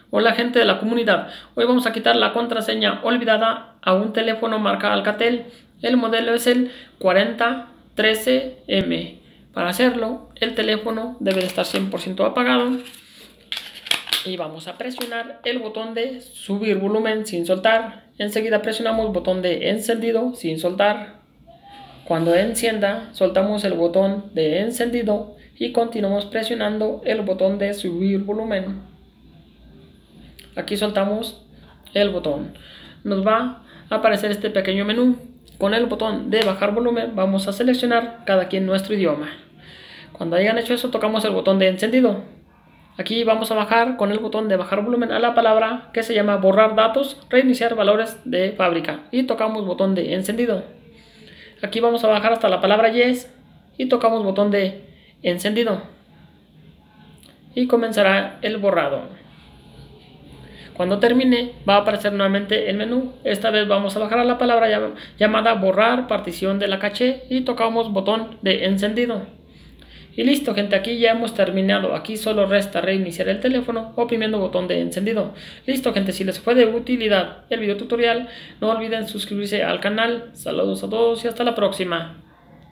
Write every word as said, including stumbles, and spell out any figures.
Hola gente de la comunidad, hoy vamos a quitar la contraseña olvidada a un teléfono marca Alcatel. El modelo es el cuarenta trece M. Para hacerlo, el teléfono debe de estar cien por ciento apagado y vamos a presionar el botón de subir volumen sin soltar. Enseguida presionamos el botón de encendido sin soltar. Cuando encienda, soltamos el botón de encendido y continuamos presionando el botón de subir volumen. Aquí soltamos el botón. Nos va a aparecer este pequeño menú. Con el botón de bajar volumen vamos a seleccionar cada quien nuestro idioma. Cuando hayan hecho eso, tocamos el botón de encendido. Aquí vamos a bajar con el botón de bajar volumen a la palabra que se llama borrar datos, reiniciar valores de fábrica, y tocamos botón de encendido. Aquí vamos a bajar hasta la palabra yes y tocamos botón de encendido y comenzará el borrado. Cuando termine va a aparecer nuevamente el menú. Esta vez vamos a bajar a la palabra llamada borrar partición de la caché y tocamos botón de encendido. Y listo gente, aquí ya hemos terminado. Aquí solo resta reiniciar el teléfono oprimiendo botón de encendido. Listo gente, si les fue de utilidad el video tutorial, no olviden suscribirse al canal. Saludos a todos y hasta la próxima.